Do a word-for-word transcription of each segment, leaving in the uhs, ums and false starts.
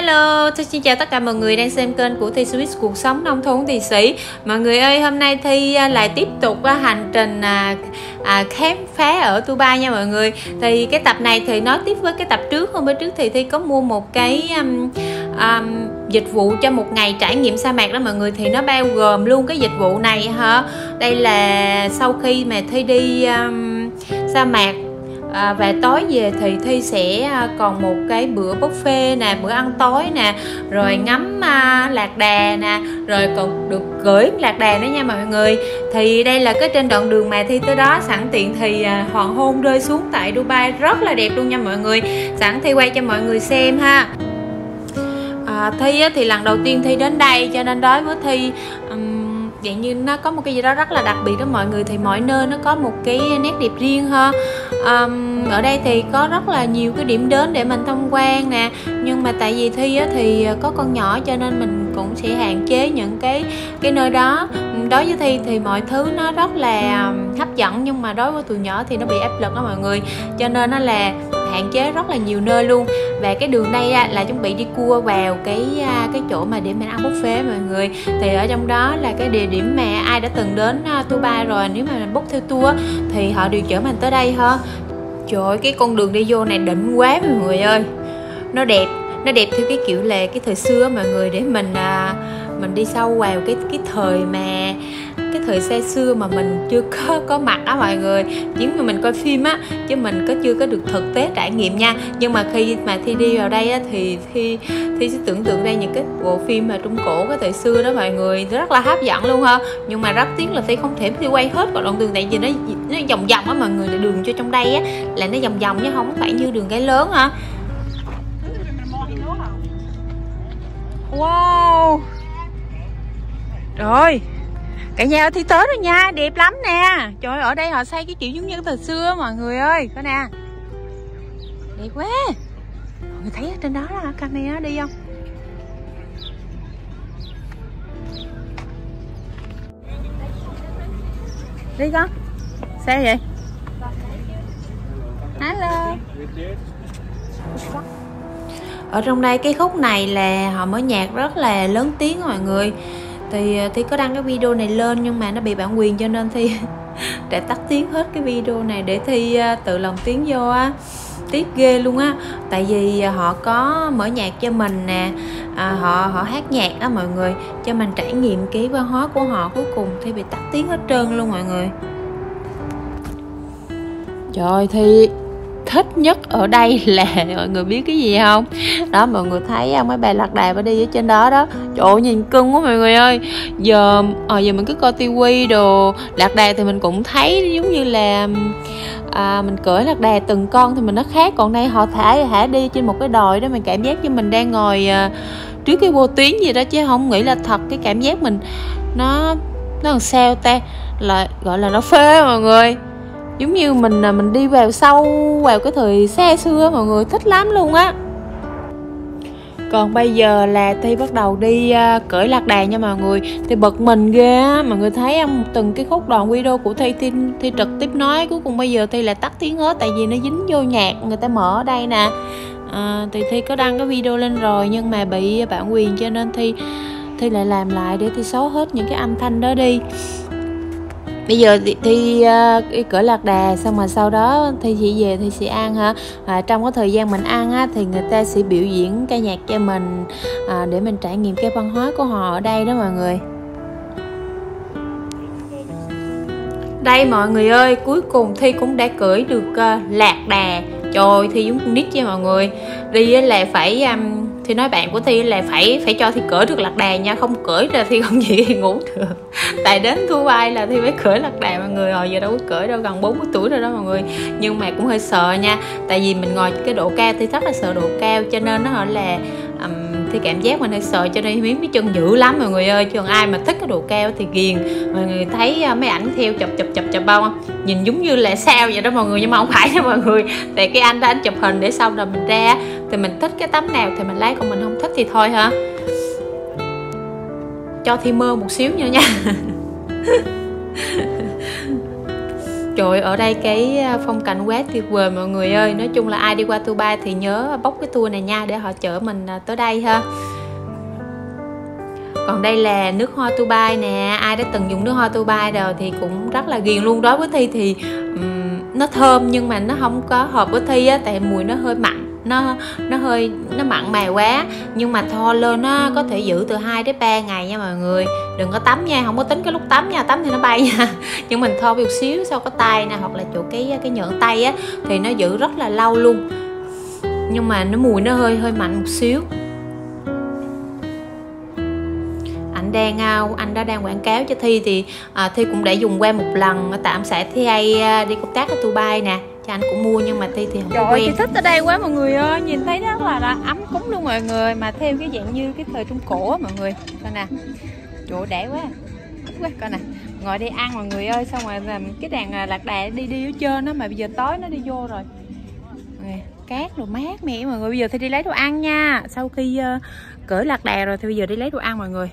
Hello, tôi xin chào tất cả mọi người đang xem kênh của Thi Swiss cuộc sống nông thôn thị sĩ. Mọi người ơi, hôm nay Thi lại tiếp tục hành trình à, à, khám phá ở Dubai nha mọi người. Thì cái tập này thì nói tiếp với cái tập trước. Hôm bữa trước thì Thi có mua một cái um, um, dịch vụ cho một ngày trải nghiệm sa mạc đó mọi người. Thì nó bao gồm luôn cái dịch vụ này hả. Đây là sau khi mà Thi đi um, sa mạc À, và tối về thì Thi sẽ còn một cái bữa buffet nè, bữa ăn tối nè, rồi ngắm à, lạc đà nè, rồi còn được gửi lạc đà nữa nha mọi người. Thì đây là cái trên đoạn đường mà Thi tới đó, sẵn tiện thì à, hoàng hôn rơi xuống tại Dubai rất là đẹp luôn nha mọi người. Sẵn Thi quay cho mọi người xem ha. à, Thi á, thì lần đầu tiên Thi đến đây cho nên đối với Thi um, dạng như nó có một cái gì đó rất là đặc biệt đó mọi người. Thì mọi nơi nó có một cái nét đẹp riêng ha. Um, ở đây thì có rất là nhiều cái điểm đến để mình tham quan nè, nhưng mà tại vì Thi á, thì có con nhỏ cho nên mình cũng sẽ hạn chế những cái cái nơi đó. Đối với Thi thì mọi thứ nó rất là hấp dẫn, nhưng mà đối với tụi nhỏ thì nó bị áp lực đó mọi người, cho nên nó là hạn chế rất là nhiều nơi luôn. Và cái đường đây là chuẩn bị đi cua vào cái cái chỗ mà để mình ăn buffet mọi người. Thì ở trong đó là cái địa điểm mà ai đã từng đến Dubai rồi, nếu mà mình book theo tour thì họ đều chở mình tới đây ha. Trời ơi, cái con đường đi vô này đỉnh quá mọi người ơi. Nó đẹp, nó đẹp theo cái kiểu là cái thời xưa mọi người, để mình à, mình đi sâu vào cái cái thời mà cái thời xa xưa mà mình chưa có có mặt á mọi người. Chỉ mà mình coi phim á, chứ mình có chưa có được thực tế trải nghiệm nha. Nhưng mà khi mà Thi đi vào đây á, thì Thi Thi sẽ tưởng tượng ra những cái bộ phim mà Trung Cổ cái thời xưa đó mọi người, rất là hấp dẫn luôn ha. Nhưng mà rất tiếc là Thi không thể Thi quay hết đoạn đường, tại vì nó nó vòng vòng á mọi người. Là đường cho trong đây á là nó vòng vòng chứ không phải như đường cái lớn ha. Wow, rồi cả nhà Thi tới rồi nha, đẹp lắm nè. Trời ơi, ở đây họ xây cái kiểu giống như thời xưa mọi người ơi, coi nè, đẹp quá. Mọi người thấy ở trên đó là camera đi không? Đi con. Sao vậy? Hello. Ở trong đây cái khúc này là họ mở nhạc rất là lớn tiếng mọi người. Thì Thi có đăng cái video này lên nhưng mà nó bị bản quyền cho nên Thi để tắt tiếng hết cái video này để Thi tự lòng tiếng vô á. Tiếc ghê luôn á, tại vì họ có mở nhạc cho mình nè, à, họ họ hát nhạc á mọi người, cho mình trải nghiệm cái văn hóa của họ. Cuối cùng Thi bị tắt tiếng hết trơn luôn mọi người. Trời, Thi thích nhất ở đây là mọi người biết cái gì không? Đó, mọi người thấy mấy bà lạc đà đi ở trên đó đó. Trời ơi, nhìn cưng quá mọi người ơi. Giờ à, giờ mình cứ coi tivi đồ lạc đà thì mình cũng thấy giống như là à, mình cưỡi lạc đà từng con thì mình nó khác. Còn đây họ thả thả đi trên một cái đồi đó, mình cảm giác như mình đang ngồi à, trước cái vô tuyến gì đó, chứ không nghĩ là thật. Cái cảm giác mình nó nó làm sao ta, là gọi là nó phê mọi người. Giống như mình mình đi vào sâu vào cái thời xa xưa mọi người, thích lắm luôn á. Còn bây giờ là Thi bắt đầu đi uh, cưỡi lạc đà nha mọi người. Thì bực mình ghê á, mọi người thấy không? Từng cái khúc đoạn video của Thi, Thi Thi trực tiếp nói, cuối cùng bây giờ Thi lại tắt tiếng hết, tại vì nó dính vô nhạc người ta mở ở đây nè. À, thì Thi có đăng cái video lên rồi nhưng mà bị bản quyền cho nên Thi Thi lại làm lại để Thi xóa hết những cái âm thanh đó đi. Bây giờ thì, thì uh, cỡ lạc đà xong mà sau đó Thi chỉ về Thi sẽ ăn ha. À, trong cái thời gian mình ăn á, thì người ta sẽ biểu diễn ca nhạc cho mình à, để mình trải nghiệm cái văn hóa của họ ở đây đó mọi người. Đây mọi người ơi, cuối cùng Thi cũng đã cưỡi được uh, lạc đà. Trời, Thi giống con nít nha mọi người. Đi là phải um, thì nói bạn của Thi là phải phải cho Thi cưỡi được lạc đà nha, không cưỡi là Thi không gì thì ngủ được. Tại đến Dubai là Thi phải cưỡi lạc đà mọi người. Hồi giờ đâu có cưỡi đâu, gần bốn mươi tuổi rồi đó mọi người. Nhưng mà cũng hơi sợ nha, tại vì mình ngồi cái độ cao, Thi rất là sợ độ cao, cho nên nó gọi là um, Thi cảm giác mình hơi sợ, cho nên miếng cái chân dữ lắm mọi người ơi. Chứ còn ai mà thích cái độ cao thì ghiền. Mọi người thấy uh, mấy ảnh theo chụp chụp chụp chụp không? Nhìn giống như là sao vậy đó mọi người, nhưng mà không phải nha mọi người. Tại cái anh đó anh chụp hình để xong rồi mình ra thì mình thích cái tấm nào thì mình lấy, còn mình không thích thì thôi hả. Cho Thi mơ một xíu nữa nha. Trời, ở đây cái phong cảnh quá tuyệt vời mọi người ơi. Nói chung là ai đi qua Dubai thì nhớ bốc cái tour này nha, để họ chở mình tới đây ha. Còn đây là nước hoa Dubai nè. Ai đã từng dùng nước hoa Dubai rồi thì cũng rất là ghiền luôn. Đối với Thi thì um, nó thơm nhưng mà nó không có hợp với Thi á, tại mùi nó hơi mặn, nó nó hơi nó mặn mà quá. Nhưng mà thoa lên nó có thể giữ từ hai đến ba ngày nha mọi người. Đừng có tắm nha, không có tính cái lúc tắm nha, tắm thì nó bay nha. Nhưng mình thoa một xíu sau cái tay nè, hoặc là chỗ cái cái nhợn tay á, thì nó giữ rất là lâu luôn. Nhưng mà nó mùi nó hơi hơi mạnh một xíu. Anh đang anh đó đang quảng cáo cho Thi thì à, Thi cũng đã dùng qua một lần tạm xã Thi hay đi công tác ở Dubai nè, cho anh cũng mua nhưng mà Thi thì không có quen. Chị thích ở đây quá mọi người ơi, nhìn thấy rất là, là ấm cúng luôn mọi người, mà theo cái dạng như cái thời Trung Cổ á mọi người. Coi nè, chỗ đã quá, thích quá. Coi nè, ngồi đi ăn mọi người ơi, xong rồi làm cái đàn lạc đà đi đi ở trên đó, mà bây giờ tối nó đi vô rồi. Nè, cát đồ mát mẻ mọi người. Bây giờ Thi đi lấy đồ ăn nha, sau khi uh, cởi lạc đà rồi thì bây giờ đi lấy đồ ăn mọi người.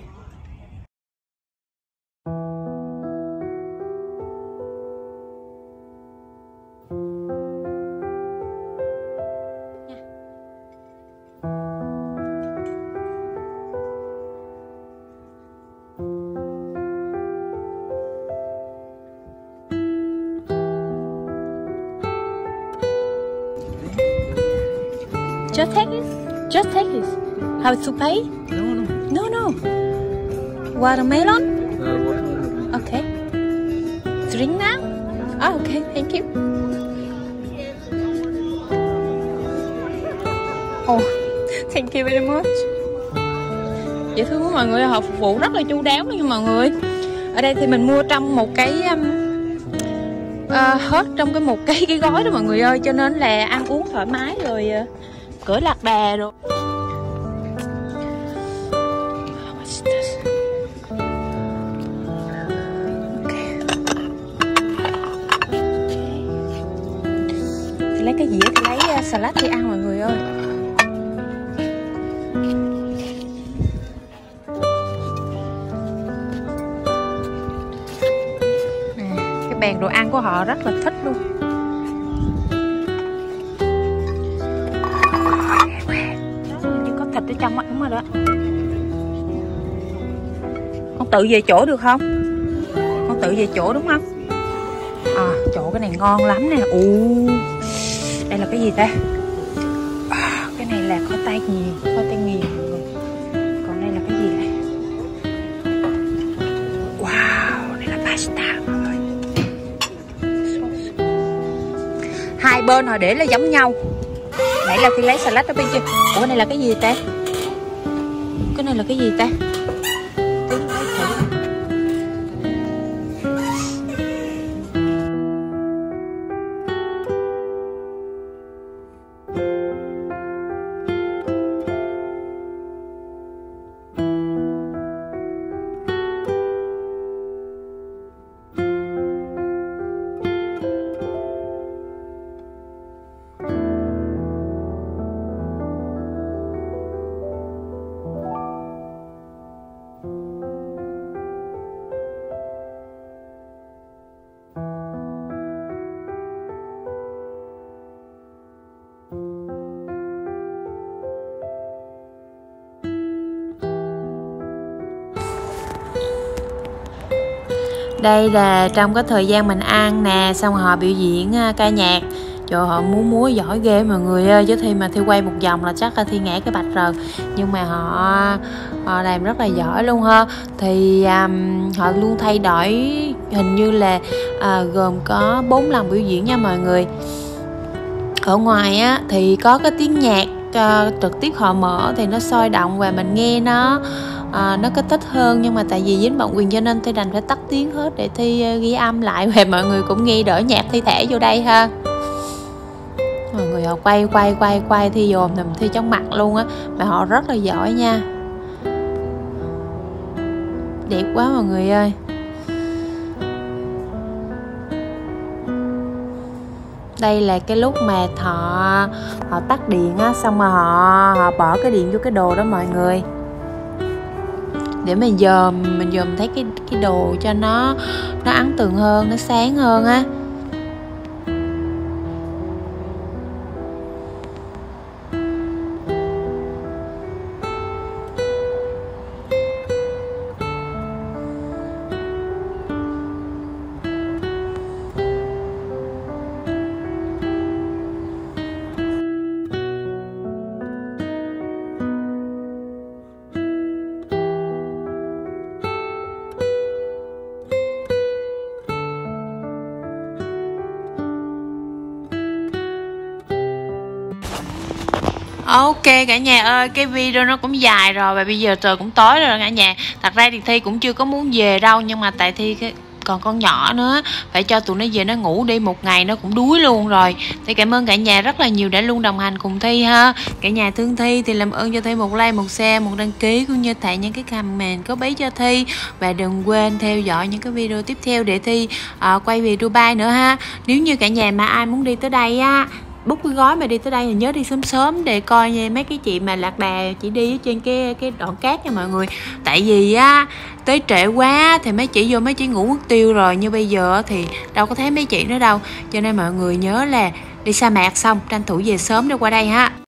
Just take it. Just take it. How to pay? No, no. No, no. Watermelon? Uh, watermelon. Okay. Drink now? Oh, okay. Thank you. Oh, thank you very much. Dễ thương quá mọi người, họ phục vụ rất là chu đáo luôn nha mọi người. Ở đây thì mình mua trong một cái um, uh, hết trong cái một cái cái gói đó mọi người ơi, cho nên là ăn uống thoải mái rồi. Uh, Cưỡi lạc đà rồi. Thì lấy cái dĩa thì lấy uh, salad thì ăn mọi người ơi. À, cái bàn đồ ăn của họ rất là thích luôn. Thịt ở trong á, đúng rồi đó. Con tự về chỗ được không? Con tự về chỗ đúng không? À, chỗ cái này ngon lắm nè. Ồ, đây là cái gì ta? À, cái này là kho tây nghiền, kho tây nghiền mọi người. Còn đây là cái gì đây? Wow, đây là pasta mọi người. Hai bên họ để là giống nhau. Nãy là khi lấy salad ở bên trên. Ủa cái này là cái gì ta? Cái này là cái gì ta? Tiếng nói thử. Đây là trong cái thời gian mình ăn nè, xong họ biểu diễn ca nhạc. Trời, họ múa múa giỏi ghê mọi người ơi, chứ Thi mà Thi quay một vòng là chắc là Thi ngã cái bạch rồi. Nhưng mà họ họ làm rất là giỏi luôn ha. Thì um, họ luôn thay đổi, hình như là uh, gồm có bốn lần biểu diễn nha mọi người. Ở ngoài á thì có cái tiếng nhạc uh, trực tiếp họ mở thì nó sôi động và mình nghe nó À, nó có thích hơn, nhưng mà tại vì dính bản quyền cho nên Thi đành phải tắt tiếng hết để Thi uh, ghi âm lại và mọi người cũng nghe đỡ nhạc Thi thể vô đây ha. Mọi người họ quay quay quay quay Thi dồn thì Thi chóng mặt luôn á, mà họ rất là giỏi nha, đẹp quá mọi người ơi. Đây là cái lúc mà họ họ tắt điện á, xong mà họ họ bỏ cái điện vô cái đồ đó mọi người, để mình dòm mình dòm thấy cái cái đồ cho nó nó ấn tượng hơn, nó sáng hơn á. Ok cả nhà ơi, cái video nó cũng dài rồi và bây giờ trời cũng tối rồi cả nhà. Thật ra thì Thi cũng chưa có muốn về đâu, nhưng mà tại Thi cái còn con nhỏ nữa, phải cho tụi nó về nó ngủ đi, một ngày nó cũng đuối luôn rồi. Thì cảm ơn cả nhà rất là nhiều đã luôn đồng hành cùng Thi ha. Cả nhà thương Thi thì làm ơn cho Thi một like, một share, một đăng ký, cũng như tại những cái comment có bấy cho Thi. Và đừng quên theo dõi những cái video tiếp theo để Thi uh, quay về Dubai nữa ha. Nếu như cả nhà mà ai muốn đi tới đây á, book cái gói mà đi tới đây thì nhớ đi sớm sớm để coi nha, mấy cái chị mà lạc đà chỉ đi trên cái cái đoạn cát nha mọi người. Tại vì á tới trễ quá thì mấy chị vô mấy chị ngủ mất tiêu rồi, như bây giờ thì đâu có thấy mấy chị nữa đâu. Cho nên mọi người nhớ là đi sa mạc xong tranh thủ về sớm để qua đây ha.